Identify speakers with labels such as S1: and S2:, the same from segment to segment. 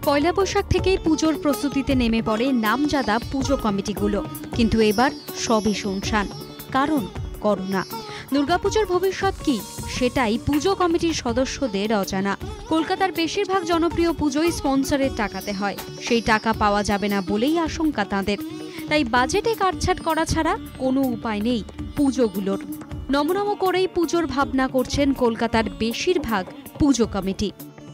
S1: পয়লা বৈশাখ থেকেই পুজোর প্রস্তুতিতে নেমে পড়ে নামজাদা পুজো কমিটিগুলো, কিন্তু এবার সবই শুনশান। কারণ করোনা। দুর্গাপুজোর ভবিষ্যৎ কি সেটাই পুজো কমিটির সদস্যদের অজানা। কলকাতার বেশিরভাগ জনপ্রিয় পুজোই স্পন্সরের টাকাতে হয়, সেই টাকা পাওয়া যাবে না বলেই আশঙ্কা তাঁদের। তাই বাজেটে কাটছাট করা ছাড়া কোনো উপায় নেই পুজোগুলোর। নমনম করেই পুজোর ভাবনা করছেন কলকাতার বেশিরভাগ পুজো কমিটি।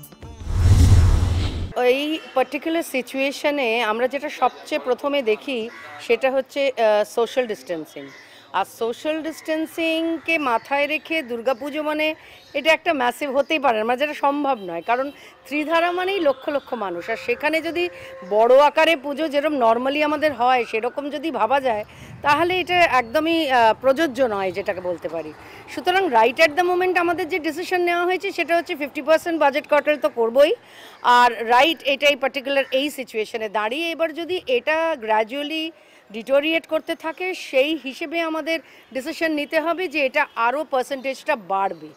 S2: এই পার্টিকুলার সিচুয়েশনে আমরা যেটা সবচেয়ে প্রথমে দেখি সেটা হচ্ছে সোশ্যাল ডিস্টেন্সিং। আর সোশ্যাল ডিস্টেন্সিংকে মাথায় রেখে দুর্গাপুজো মানে এটা একটা ম্যাসিভ হতেই পারে না, যেটা সম্ভব নয়। কারণ ত্রিধারা মানেই লক্ষ লক্ষ মানুষ, আর সেখানে যদি বড় আকারে পুজো যেরকম নর্মালি আমাদের হয় সেরকম যদি ভাবা যায় তাহলে এটা একদমই প্রযোজ্য নয়, যেটাকে বলতে পারি। সুতরাং রাইট অ্যাট দ্য মোমেন্ট আমাদের যে ডিসিশন নেওয়া হয়েছে সেটা হচ্ছে 50% বাজেট কাটাল তো করবই। আর রাইট এটাই পার্টিকুলার এই সিচুয়েশনে দাঁড়িয়ে এবার যদি এটা গ্র্যাজুয়ালি ডিটোরিয়েট করতে থাকে সেই হিসেবে আমাদের ডিসিশন নিতে হবে যে এটা আরও পার্সেন্টেজটা বাড়বে।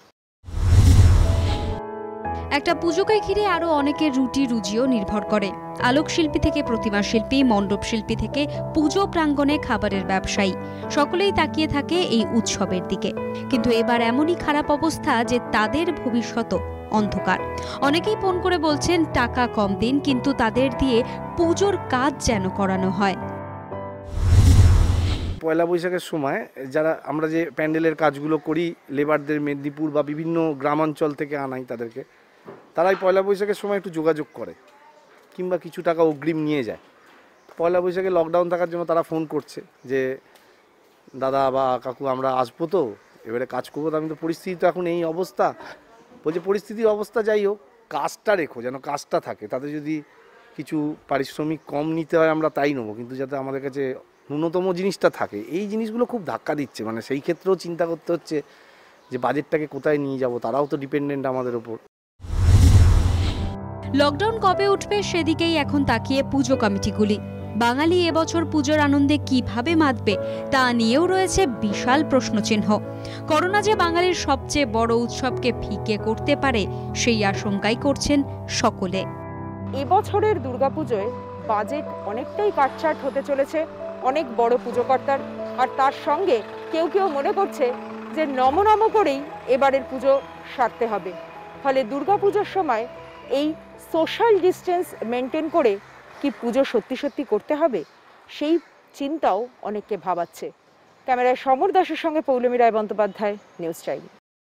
S1: একটা পুজোকে ঘিরে আরো অনেকের রুটি রুজিও নির্ভর করে। আলোকশিল্পী থেকে প্রতিমা শিল্পী, মণ্ডপ শিল্পী থেকে পুজো প্রাঙ্গণে খাবারের ব্যবসায়ী, সকলেই তাকিয়ে থাকে এই উৎসবের দিকে। কিন্তু এবার এমনই খারাপ অবস্থা যে তাদের ভবিষ্যৎ অন্ধকার। অনেকেই ফোন করে বলছেন টাকা কম দিন, কিন্তু তাদের দিয়ে পুজোর কাজ যেন করানো হয়।
S3: পয়লা বৈশাখের সময় যারা আমরা যে প্যান্ডেলের কাজগুলো করি, লেবারদের মেদিনীপুর বা বিভিন্ন গ্রামাঞ্চল থেকে আনাই তাদেরকে, তারাই পয়লা বৈশাখের সময় একটু যোগাযোগ করে কিংবা কিছু টাকা অগ্রিম নিয়ে যায়। পয়লা বৈশাখে লকডাউন থাকার জন্য তারা ফোন করছে যে দাদা বা কাকু আমরা আসবো, তো এবারে কাজ করবো। তো আমি তো পরিস্থিতি তো এখন এই অবস্থা, বলছে পরিস্থিতির অবস্থা যাই হোক, কাজটা রেখো, যেন কাজটা থাকে। তাদের যদি কিছু পারিশ্রমিক কম নিতে হয় আমরা তাই নেবো, কিন্তু যাতে আমাদের কাছে ন্যূনতম জিনিসটা থাকে। এই জিনিসগুলো খুব ধাক্কা দিচ্ছে। মানে সেই ক্ষেত্রেও চিন্তা করতে হচ্ছে যে বাজেটটাকে কোথায় নিয়ে যাব, তারাও তো ডিপেন্ডেন্ট আমাদের ওপর।
S1: লকডাউন কবে উঠবে সেদিকেই এখন তাকিয়ে পুজো কমিটিগুলি। বাঙালি এবছর পুজোর আনন্দে কিভাবে মাতবে তা নিয়েও রয়েছে বিশাল প্রশ্নচিহ্ন। করোনা যে বাঙালির সবচেয়ে বড় উৎসবকে ফিকে করতে পারে সেই আশঙ্কাই করছেন সকলে।
S4: এবছরের দুর্গাপুজোয় বাজেট অনেকটাই কাটছাট হতে চলেছে অনেক বড় পুজোকর্তার। আর তার সঙ্গে কেউ কেউ মনে করছে যে নমনম করেই এবারের পুজো সারতে হবে। ফলে দুর্গাপুজোর সময় এই সোশ্যাল ডিস্টেন্স মেনটেন করে কি পুজো সত্যি সত্যি করতে হবে, সেই চিন্তাও অনেককে ভাবাচ্ছে। ক্যামেরায় সমর দাসের সঙ্গে পৌলমী রায় বন্দ্যোপাধ্যায়, নিউজ টাইম।